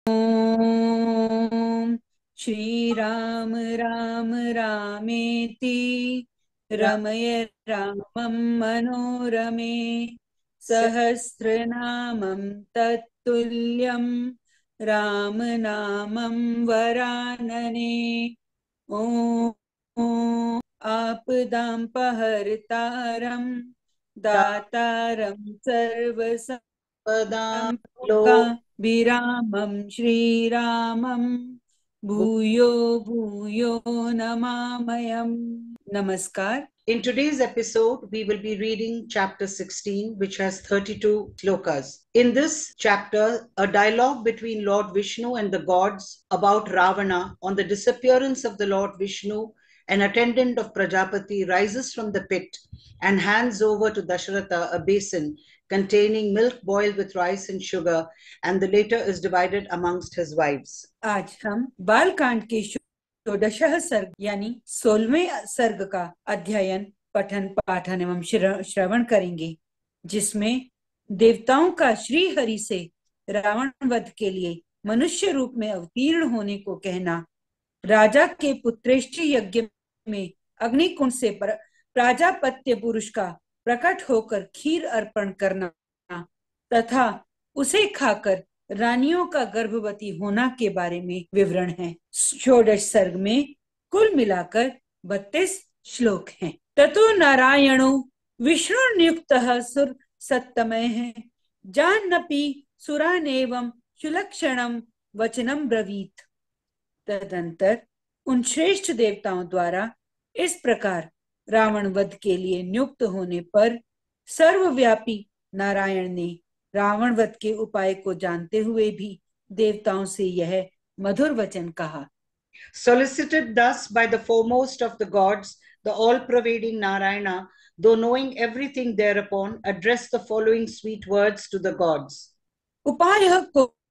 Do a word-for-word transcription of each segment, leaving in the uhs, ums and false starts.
ओम श्री राम राम रामेति रमय रामं मनोरमे सहस्रनामं तत्तुल्यं राम नामं वरानने। ओम आपदां दातारं पदां सर्वसंपदां श्रीरामं भूयो भूयो नमामयम्। नमस्कार। In today's episode, we will be reading chapter sixteen, which has thirty-two slokas. In this chapter, a dialogue between Lord Vishnu and the gods about Ravana on the disappearance of the Lord Vishnu, an attendant of Prajapati, rises from the pit and hands over to Dasharatha a basin containing milk boiled with rice and sugar, and the later is divided amongst his wives. आज हम बालकांड के षोडशः सर्ग यानी सोलहवें सर्ग का अध्ययन पठन पाठन एवं श्रवण करेंगे, जिसमें देवताओं का श्री हरि से रावण वध के लिए मनुष्य रूप में अवतीर्ण होने को कहना, राजा के पुत्रेष्टि यज्ञ में अग्निकुंड से प्राजापत्य पुरुष का प्रकट होकर खीर अर्पण करना तथा उसे खाकर रानियों का गर्भवती होना के बारे में विवरण है। षोडश सर्ग में कुल मिलाकर बत्तीस श्लोक हैं। ततो नारायणो विष्णु नियुक्त सुर सत्तमय है, जान्नपि सुरानेवं सुलक्षणम वचनम ब्रवीत। तदंतर उन श्रेष्ठ देवताओं द्वारा इस प्रकार रावण वध के लिए नियुक्त होने पर सर्वव्यापी नारायण ने रावण वध के उपाय को जानते हुए भी देवताओं से यह मधुर वचन कहा। Solicited thus by the foremost of the gods, the all-pervading Narayana, though knowing everything thereupon, addressed the following sweet words to the gods. उपायः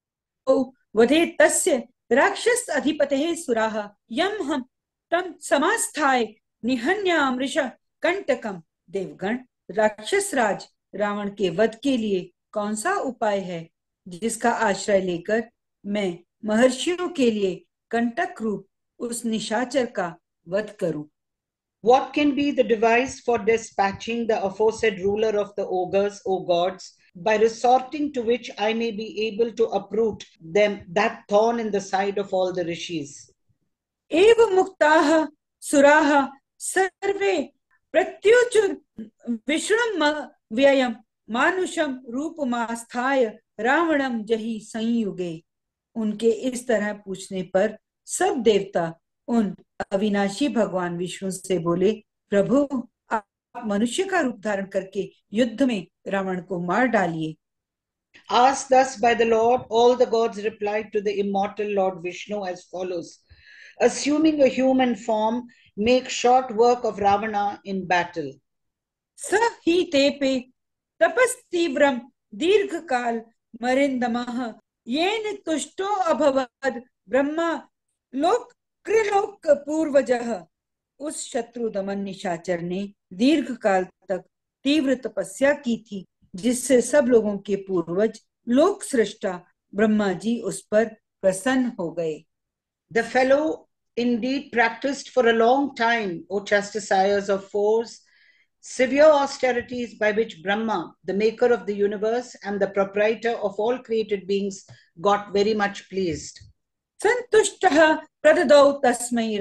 को वधे तस्य राक्षस अधिपतेः सुराः यम हम तम समास्थाय निहन्यामृष कंटकम। देवगण, राक्षस राज रावण के वध के लिए कौन सा उपाय है जिसका आश्रय लेकर मैं महर्षियों के लिए कंटक रूप उस निशाचर का वध करूं? What can be the device for dispatching the aforesaid ruler of the ogres, O gods, by resorting to which I may be able to uproot them that thorn in the side of all the rishis? एव मुक्ताः सुराः सर्वे प्रत्युचुर विष्णु व्ययम् मानुषम रूपमास्थाय रावणम जहि संयुगे। उनके इस तरह पूछने पर सब देवता उन अविनाशी भगवान विष्णु से बोले, प्रभु आप मनुष्य का रूप धारण करके युद्ध में रावण को मार डालिए। Asked thus by the Lord, all the gods replied to the immortal Lord Vishnu as follows. Assuming a human form, make short work of Ravana in battle. स ही तेपे तपस्तीव्रम दीर्घकाल मरिंदमः येन तुष्टो अभवद ब्रह्मा लोक कृलोक पूर्वजः। उस शत्रु दमन निशाचर ने दीर्घ काल तक तीव्र तपस्या की थी, जिससे सब लोगों के पूर्वज लोक सृष्टा ब्रह्मा जी उस पर प्रसन्न हो गए। The fellow indeed practiced for a long time, O chastisers of foes, severe austerities by which Brahma, the maker of the universe and the proprietor of all created beings, got very much pleased. संतुष्टः प्रददौ तस्मै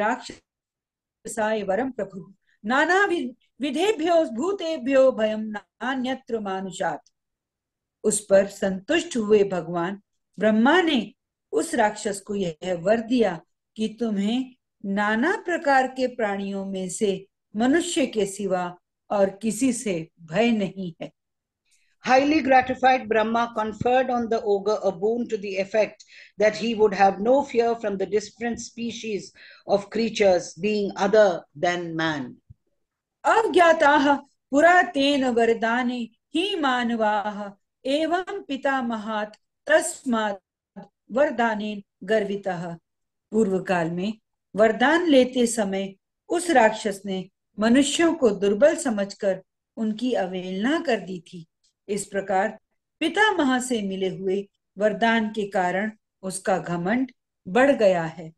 राक्षसाय वरं प्रभु नाना विधेभ्यो भूतेभ्यो भयं नान्यत्र मानुषात्। उस पर संतुष्ट हुए भगवान ब्रह्मा ने उस राक्षस को यह वर दिया कि तुम्हें नाना प्रकार के प्राणियों में से मनुष्य के सिवा और किसी से भय नहीं है। Highly gratified, Brahma conferred on the ogre a boon to the effect that he would have no fear from the different species of creatures being other than man. अज्ञाताः पुरा तेन वरदाने ही मानवाः एवं पितामहात् तस्मात् वरदानेन गर्वितः। पूर्व काल में वरदान लेते समय उस राक्षस ने मनुष्यों को दुर्बल समझकर उनकी अवहेलना कर दी थी। इस प्रकार पितामह से मिले हुए वरदान के कारण उसका घमंड बढ़ गया है।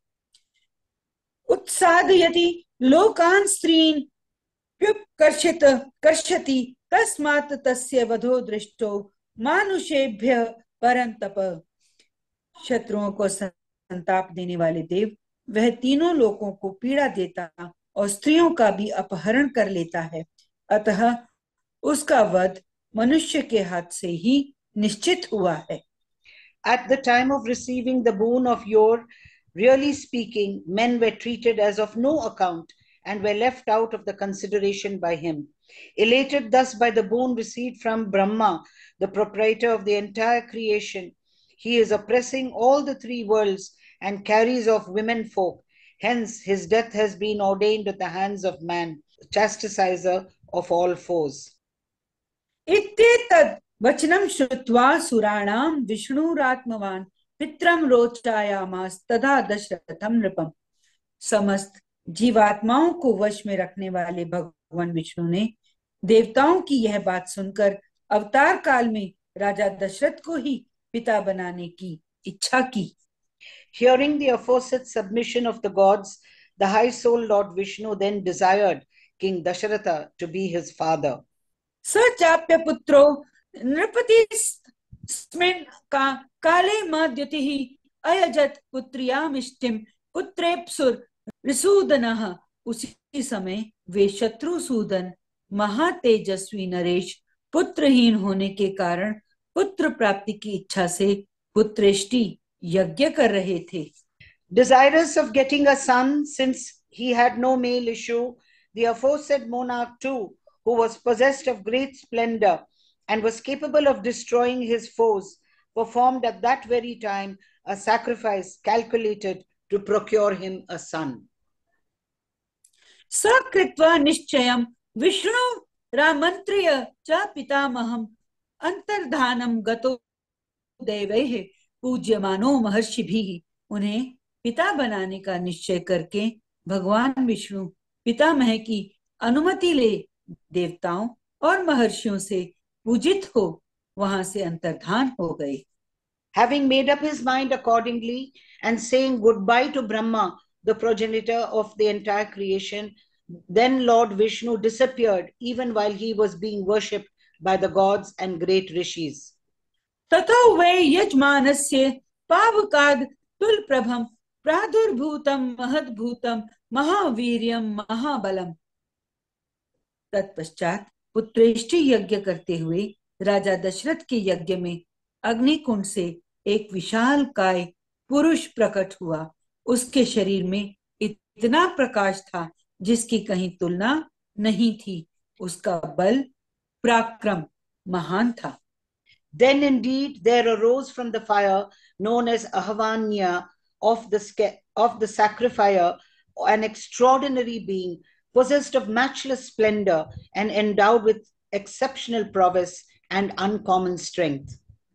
उत्सादयति लोकान् स्त्रीन् कर्षित कर्षति तस्मात् तस्य वधो दृष्टो मानुषेभ्य परंतप। शत्रुओं को संताप देने वाले देव वह तीनों लोगों को पीड़ा देता और स्त्रियों का भी अपहरण कर लेता है, अतः उसका वध मनुष्य के हाथ से ही निश्चित हुआ है। At the time of receiving the boon of yore, really speaking, men were treated as of no account and were left out of the consideration by him. Elated thus by the boon received from Brahma, the proprietor of the entire creation, he is oppressing all the three worlds and carries off women folk. Hence, his death has been ordained at the hands of man, chastiser of all foes. इत्येतद् वचनं श्रुत्वा सुराणां विष्णुरात्मवान् पित्रं रोचायामास तदा दशरथं नृपम्। समस्त जीवात्माओं को वश में रखने वाले भगवान विष्णु ने देवताओं की यह बात सुनकर अवतार काल में राजा दशरथ को ही पिता बनाने की इच्छा की। Hearing the aforesaid submission of the gods, the high-souled Lord Vishnu then desired King Dasharatha to be his father. स चाप्य पुत्रो नृपतिस्मिन् का काले मद्युतिः अयजत पुत्र्यामिष्टिं पुत्रेप्सुर ऋसूदनः। उसी समय वे शत्रुसूदन महातेजस्वी नरेश पुत्रहीन होने के कारण पुत्र प्राप्ति की इच्छा से पुत्रेष्टि यज्ञ कर रहे थे। Desirous of getting a son, since he had no male issue, the aforesaid monarch too, who was possessed of great splendor and was capable of destroying his foes, performed at that very time a sacrifice calculated to procure him a son. सकृत्वा निश्चयं विष्णु रामंत्र्य च पितामहं अंतर्धानं गतो देवैः पूज्यमानो महर्षिभिः। उन्हें पिता बनाने का निश्चय करके भगवान विष्णु पितामह की अनुमति ले देवताओं और महर्षियों से पूजित हो वहां से अंतर्धान हो गए। Having made up his mind accordingly and saying goodbye to Brahma, the progenitor of the entire creation, then Lord Vishnu disappeared even while he was being worshipped by the gods and great rishis. ततो वै यजमानस्य पावकाद तुलप्रभं प्रादुर्भूतं महद्भूतं महावीर्यं महाबलम्। तत्पश्चात पुत्रेष्टि यज्ञ करते हुए राजा दशरथ के यज्ञ में अग्निकुंड से एक विशाल काय पुरुष प्रकट हुआ। उसके शरीर में इतना प्रकाश था जिसकी कहीं तुलना नहीं थी। उसका बल पराक्रम महान था। Then indeed there arose from the fire known as Ahavanya of the, of the sacrifier an extraordinary being possessed of matchless splendor and endowed with exceptional prowess and uncommon strength.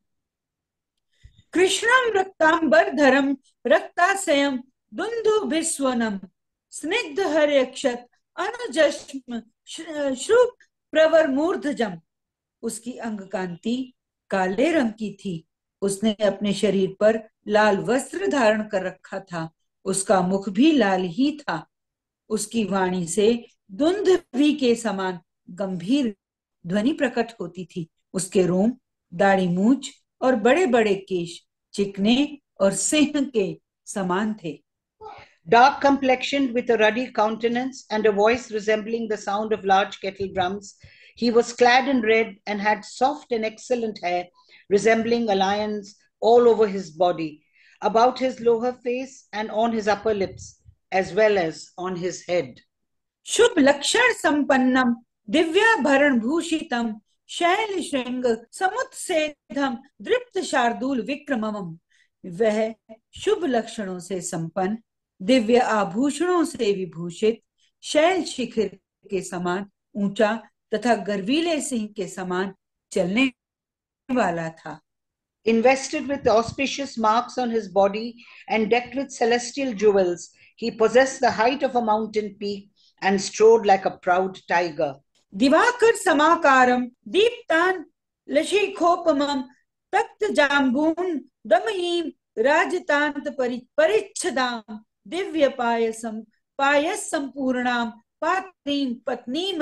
कृष्णं रक्तांबरधरं रक्ताशयं दुन्दुभिस्वनं स्निग्धहर्यक्षत अनुजश्म श्रुप प्रवर मूर्धजम। उसकी अंग कांति काले रंग की थी। उसने अपने शरीर पर लाल वस्त्र धारण कर रखा था। उसका मुख भी लाल ही था। उसकी वाणी से दुंदुभि के समान गंभीर ध्वनि प्रकट होती थी। उसके रोम, दाढ़ी, मूछ और बड़े बड़े केश चिकने और सिंह के समान थे। Dark complexioned with a ruddy countenance and a voice resembling the sound of large kettle drums, he was clad in red and had soft and excellent hair resembling a lion's all over his body, about his lower face and on his upper lips, as well as on his head. शुभ लक्षण संपन्नम दिव्याभरण भूषितम शैल श्रृंग समुत्सेधम दृप्त शार्दूल विक्रमम। वह शुभ लक्षणों से संपन्न, दिव्य आभूषणों से विभूषित, शैल शिखर के समान ऊंचा तथा गर्वीले सिंह के समान चलने वाला था। Invested with auspicious marks on his body and decked with celestial jewels, he possessed the height of a mountain peak and strode like a proud tiger. Diwakar समाकारम दीप्तान लशिखोपमम तक्त जाम्बून दमहीम राजतांत परि परिच्छदाम दिव्य पायसम पायस संपूर्णाम पात्रीम पत्नीम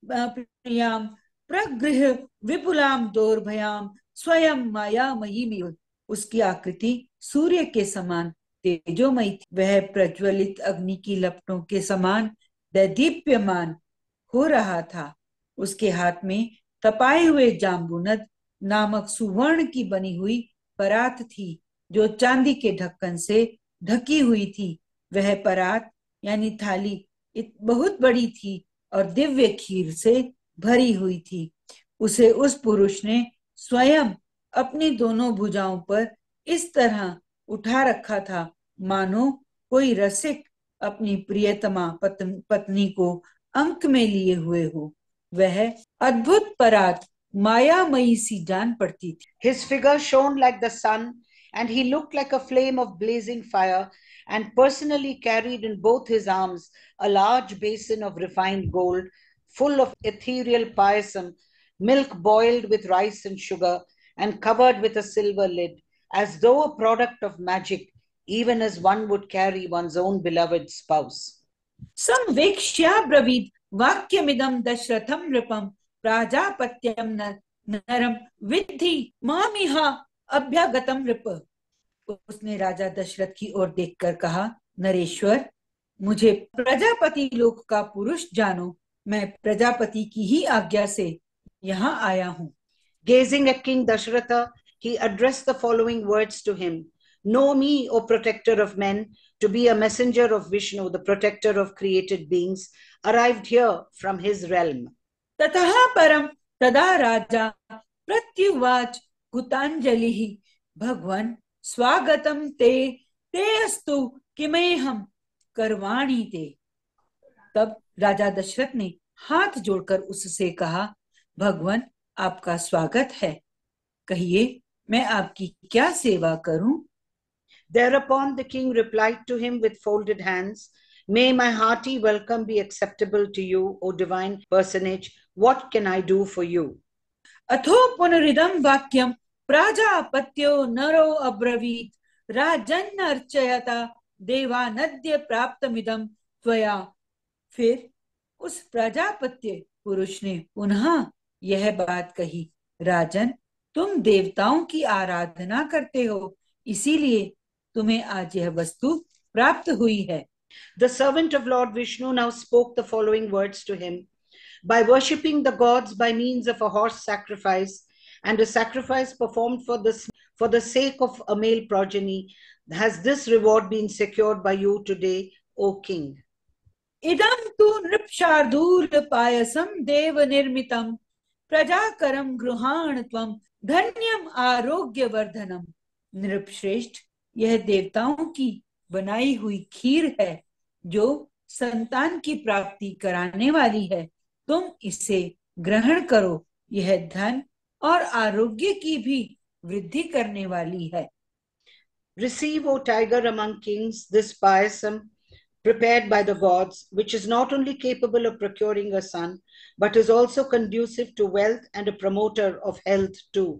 प्रियाम प्रगृह विपुलाम दोर्भयाम स्वयं माया महिमिव। उसकी आकृति सूर्य के समान तेजोमयी थी। वह प्रज्वलित अग्नि की लपटों के समान दैदीप्यमान हो रहा था। उसके हाथ में तपाए हुए जाम्बुनद नामक सुवर्ण की बनी हुई परात थी जो चांदी के ढक्कन से ढकी हुई थी। वह परात यानी थाली बहुत बड़ी थी और दिव्य खीर से भरी हुई थी। उसे उस पुरुष ने स्वयं अपनी दोनों भुजाओं पर इस तरह उठा रखा था मानो कोई रसिक अपनी प्रियतमा पत्नी को अंक में लिए हुए हो। वह अद्भुत परात मायामयी सी जान पड़ती थी। His figure shone like the sun, and he looked like a flame of blazing fire, and personally carried in both his arms a large basin of refined gold, full of ethereal payasam, milk boiled with rice and sugar, and covered with a silver lid, as though a product of magic, even as one would carry one's own beloved spouse. संवेक्ष्या ब्रवीद वाक्यमिदं दशरथं नृपं प्राजापत्यं नरम विद्धि मामिहा अभ्यागतम नृप। उसने राजा दशरथ की ओर देखकर कहा, नरेश्वर, मुझे प्रजापति लोक का पुरुष जानो। मैं प्रजापति की ही आज्ञा से यहाँ आया हूँ। Gazing at King Dashratha, he addressed the following words to him. Know me, O protector of men, to be a messenger of Vishnu, the protector of created beings, arrived here from his realm. ततः परम तदा राजा प्रत्युवाच कृतांजलिः भगवन् स्वागतम ते ते अस्तु किमेहम करवाणि ते। तब राजा दशरथ ने हाथ जोड़कर उससे कहा, भगवान, आपका स्वागत है, कहिए मैं आपकी क्या सेवा करूं? Thereupon the king replied to him with folded hands, May my hearty welcome be acceptable to you, O divine personage. What can I do for you? अथो पुनरिदं वाक्यम प्राजापत्यो नरो अब्रवीत राजन् अर्चयता देवानद्य प्राप्तमिदं त्वया। फिर उस प्रजापत्य पुरुष ने पुनः यह बात कही, राजन, तुम देवताओं की आराधना करते हो, इसीलिए तुम्हें आज यह वस्तु प्राप्त हुई है। The servant of Lord Vishnu now spoke the following words to him. By worshipping the gods by means of a horse sacrifice and a sacrifice performed for the, for the sake of a male progeny, has this reward been secured by you today, O king? Idam tu nripshardul payasam deva nirmitam prajakaram gruhan tvam धन्यम आरोग्य वर्धनम। नृपश्रेष्ठ, यह देवताओं की बनाई हुई खीर है जो संतान की प्राप्ति कराने वाली है। तुम इसे ग्रहण करो, यह धन और आरोग्य की भी वृद्धि करने वाली है। Receive, O tiger among kings, this payasam prepared by the gods, which is not only capable of procuring a son, but is also conducive to wealth and a promoter of health too.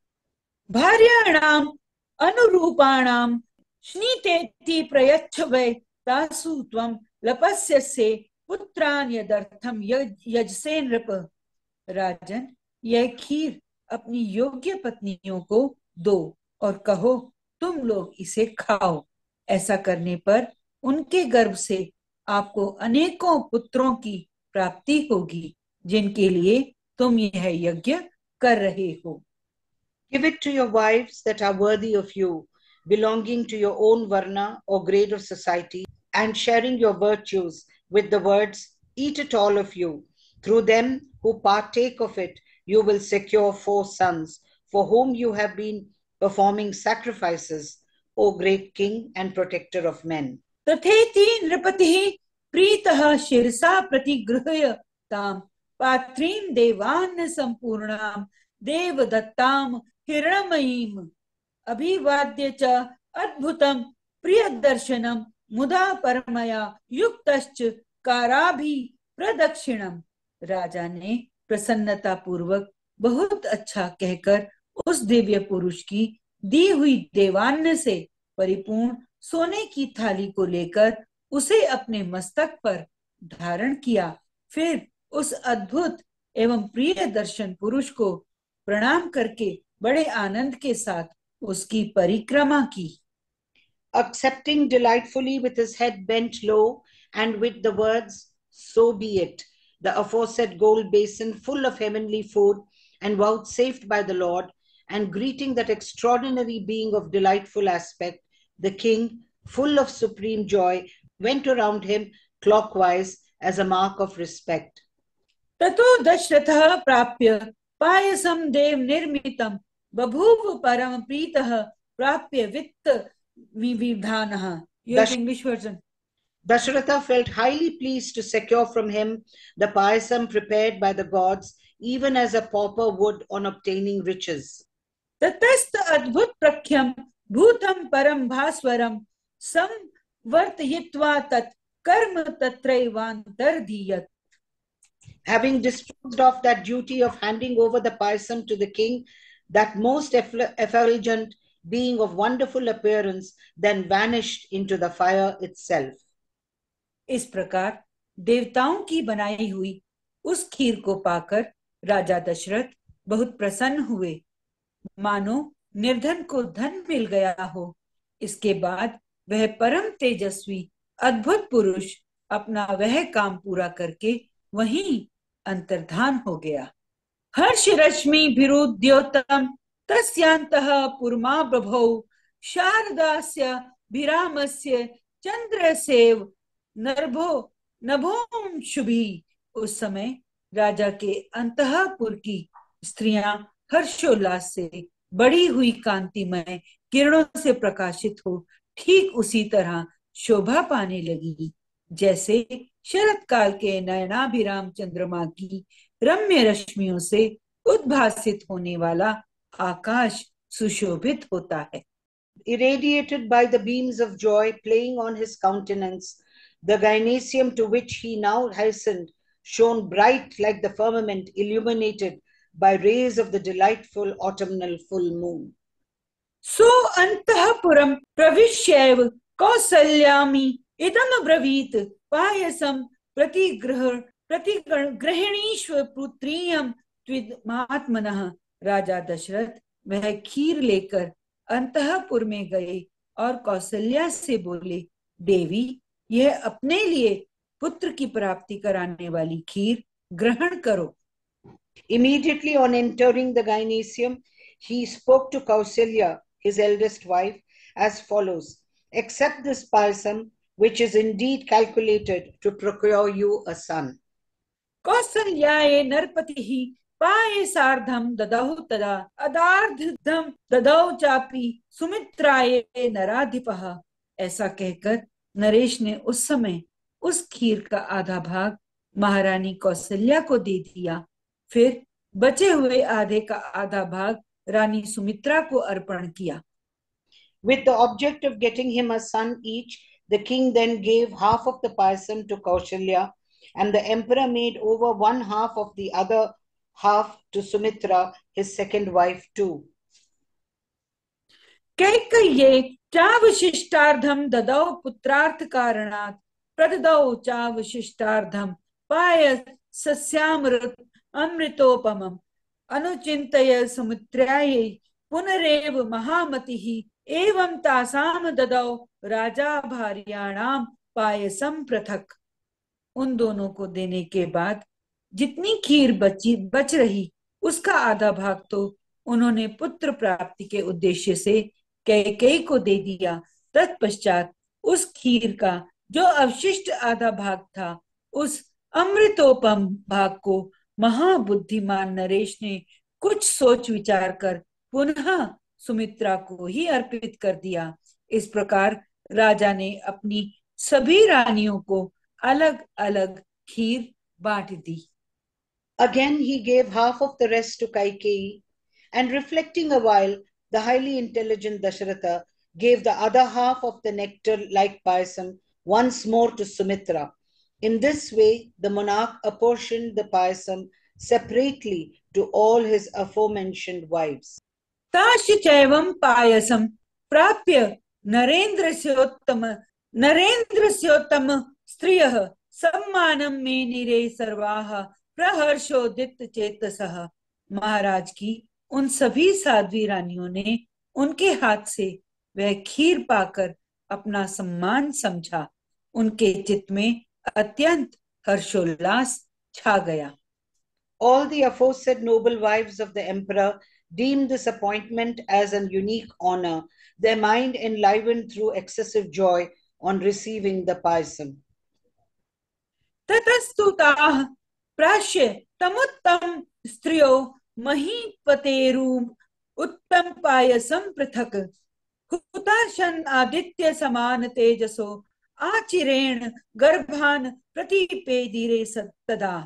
भार्याणाम अनुरूपाणाम स्नीतेति प्रयच्छ वै तासु त्वं लपस्यसे पुत्रान यदर्थम यजसे नृप। राजन, यह खीर अपनी योग्य पत्नियों को दो और कहो, तुम लोग इसे खाओ। ऐसा करने पर उनके गर्भ से आपको अनेकों पुत्रों की प्राप्ति होगी, जिनके लिए तुम यह यज्ञ कर रहे हो। Give it to your wives that are worthy of you, belonging to your own varna or grade of society, and sharing your virtues with the words, eat it all of you. Through them who partake of it, you will secure four sons, for whom you have been performing sacrifices, O great king and protector of men. तथेति नृपतिः प्रीतः शिरसा प्रतिगृह्य ताम पात्रीं देवान् संपूर्णां देवदत्तां हिरण्मयीम् अभिवाद्य च अद्भुतं प्रियदर्शनं मुदा परमया युक्तश्च काराभि प्रदक्षिणम्। राजा ने प्रसन्नता पूर्वक बहुत अच्छा कहकर उस दिव्य पुरुष की दी हुई देवान्न से परिपूर्ण सोने की थाली को लेकर उसे अपने मस्तक पर धारण किया। फिर उस अद्भुत एवं प्रिय दर्शन पुरुष को प्रणाम करके बड़े आनंद के साथ उसकी परिक्रमा की। Accepting delightfully with his head bent low and with the words, "So be it," the aforesaid gold basin full of heavenly food and vouchsafed by the Lord, and greeting that extraordinary being of delightful aspect, the king, full of supreme joy, went around him clockwise as a mark of respect. ततो दशरथः प्राप्य पायसं देव निर्मितं बभूव परम प्रीतः प्राप्य वित्त विविधानः. Your English version. Dasharatha felt highly pleased to secure from him the payasam prepared by the gods, even as a pauper would on obtaining riches. ततस्त अद्भुत प्रख्यम भूतम परम भास्वरम संवर्तयित्वा तत् कर्म तत्रैवान्तर्धीयत. Having disposed of that duty of handing over the payasam to the king, that most effulgent being of wonderful appearance then vanished into the fire itself. इस प्रकार देवताओं की बनाई हुई उस खीर को पाकर राजा दशरथ बहुत प्रसन्न हुए, मानो निर्धन को धन मिल गया हो। इसके बाद वह परम तेजस्वी अद्भुत पुरुष अपना वह काम पूरा करके वहीं अंतर्धान हो गया। हर्ष रश्मि विरुद्योतम तस्यांतः पुरमा प्रभौ शारदास्य विरामस्य चंद्रसेव नर्भो नभोम शुभी. उस समय राजा के अंतःपुर की स्त्रियां हर्षोल्लास से बड़ी हुई कांतिमय किरणों से प्रकाशित हो ठीक उसी तरह शोभा पाने लगी जैसे शरत काल के नयनाभिराम चंद्रमा की रम्य रश्मियों से उद्भासित होने वाला आकाश सुशोभित होता है। Irradiated by the beams of joy playing on his countenance, the gymnasium to which he now hastened shone bright like the firmament illuminated by rays of the delightful autumnal full moon. So antahpuram pravishyaiv kausalyami idam abravit payasam pratigrah प्रतिग्रहिणीश्व पुत्रियम त्विद महात्मनः. राजा दशरथ वह खीर लेकर अंतःपुर में गए और कौशल्या से बोले, देवी, यह अपने लिए पुत्र की प्राप्ति कराने वाली खीर ग्रहण करो. Immediately on entering the gymnasium, he spoke to Kausalya, his eldest wife, as follows: accept this payasam, which is indeed calculated to procure you a son. कौसल्याये नरपतिः पायसार्धं ददौ तदा अदार्धं ददौ चापि सुमित्राये नराधिपः. ऐसा कहकर नरेश ने उस समय उस खीर का आधा भाग महारानी कौशल्या को दे दिया, फिर बचे हुए आधे का आधा भाग रानी सुमित्रा को अर्पण किया. With the object of getting him a son each, the king then gave half of the payasam to Kausalya, and the emperor made over one half of the other half to Sumitra, his second wife too. कैकय्ये चावशिष्टार्धं ददौ पुत्रार्थ कारणात् प्रददौ चावशिष्टार्धं पायसस्यामृत अमृतोपमम् अनुचिन्तय सुमित्रायै पुनरेव महामतिः एवं तासाम ददौ राजा भार्याणाम पायसम पृथक. उन दोनों को देने के बाद जितनी खीर बची बच रही उसका आधा भाग तो उन्होंने पुत्र प्राप्ति के उद्देश्य से कैकेयी को दे दिया. तत्पश्चात उस खीर का जो अवशिष्ट आधा भाग था उस अमृतोपम भाग को महाबुद्धिमान नरेश ने कुछ सोच विचार कर पुनः सुमित्रा को ही अर्पित कर दिया. इस प्रकार राजा ने अपनी सभी रानियों को अलग अलग खीर बांट दी. Again he gave half of the rest to Kaikeyi, and reflecting a while, the highly intelligent Dasharatha gave the other half of the nectar-like payasam once more to Sumitra. In this way, the monarch apportioned the payasam separately to all his aforementioned wives. ताश्च चैवं पायसं प्राप्य नरेन्द्रस्योत्तम नरेन्द्रस्योत्तम स्त्रियः सम्मानम में निरे सर्वाः प्रहर्षोदित चेतसः। महाराज की उन सभी साध्वी रानियों ने उनके हाथ से वह खीर पाकर अपना सम्मान समझा। उनके चित्त में अत्यंत हर्षोल्लास छा गया। All the aforesaid noble wives of the emperor deemed this appointment as an unique honor, their mind enlivened through excessive joy on receiving the payasam. ततस्तुताः प्राश्य तमुत्तम स्त्रियो महीपतेरुम उत्तम पायसम पृथक हुताशन आदित्य समान तेजसो आचिरेण गर्भान प्रतिपेदिरे तदा।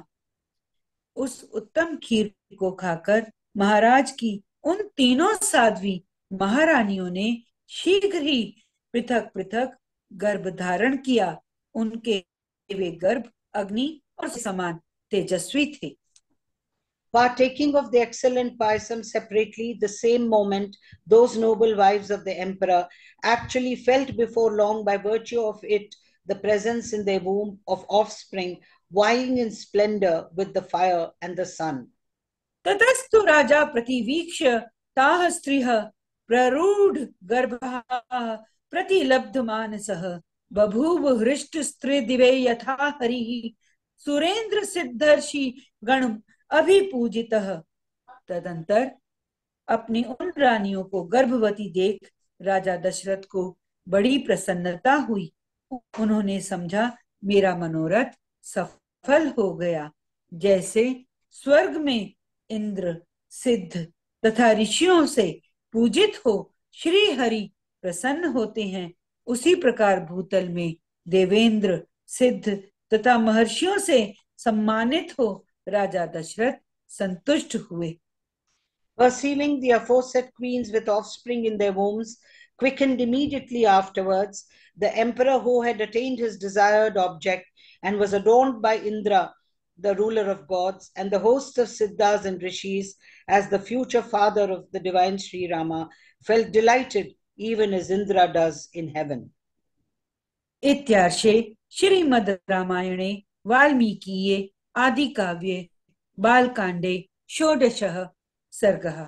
उस उत्तम खीर को खाकर महाराज की उन तीनों साध्वी महारानियों ने शीघ्र ही पृथक पृथक गर्भ धारण किया। उनके वे गर्भ अग्नि और समान तेजस्वी थे। Partaking of the excellent payasam separately, the same moment, those noble wives of the emperor actually felt before long, by virtue of it, the presence in their womb of offspring, vying in splendor with the fire and the sun. ततस्तु राजा प्रतिवीक्ष्य ताः स्त्रियः प्ररूढ़ गर्भाः प्रतिलब्ध मानसः बभूव हृष्ट स्त्री दिवे यथा हरिः सुरेंद्र सिद्धर्षि गण अभिपूजितः। तदंतर अपनी उन रानियों को गर्भवती देख राजा दशरथ को बड़ी प्रसन्नता हुई। उन्होंने समझा मेरा मनोरथ सफल हो गया। जैसे स्वर्ग में इंद्र सिद्ध तथा ऋषियों से पूजित हो श्री हरि प्रसन्न होते हैं, उसी प्रकार भूतल में देवेंद्र सिद्ध तथा महर्षियों से सम्मानित हो राजा दशरथ संतुष्ट हुए। Perceiving the aforesaid queens with offspring in their wombs, quickened immediately afterwards, the emperor, who had attained his desired object and was adorned by Indra, the ruler of gods, and the host of Siddhas and Rishis, as the future father of the divine Sri Rama, felt delighted even as Indra does in heaven. इत्यार्षे श्रीमद् रामायणे वाल्मीकीये आदिकाव्ये बालकांडे षोडशः सर्गः।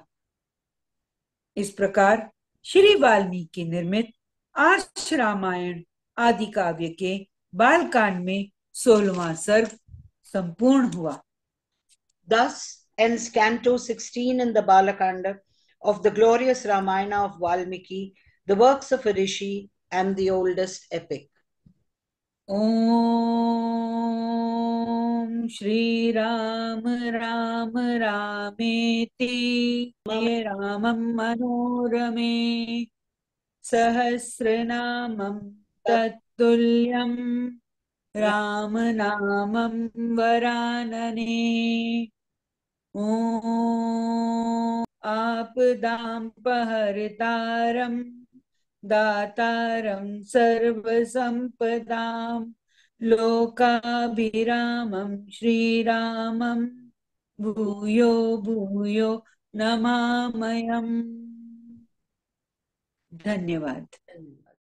इस प्रकार श्री वाल्मीकि निर्मित आर्ष रामायण आदि काव्य के बालकांड में सोलहवां सर्ग संपूर्ण हुआ। Thus ends Canto sixteen in the Balakanda of the glorious Ramayana of Valmiki, the works of a rishi and the oldest epic. ओम श्री राम राम रामेति रामं मनोरमे सहस्रनामं तत्तुल्यं राम नामं वरानने। ओम आपदां दातारं सर्वसंपदां लोकाभिरामं श्रीरामं भूयो भूयो नमाम्यहम्। धन्यवाद।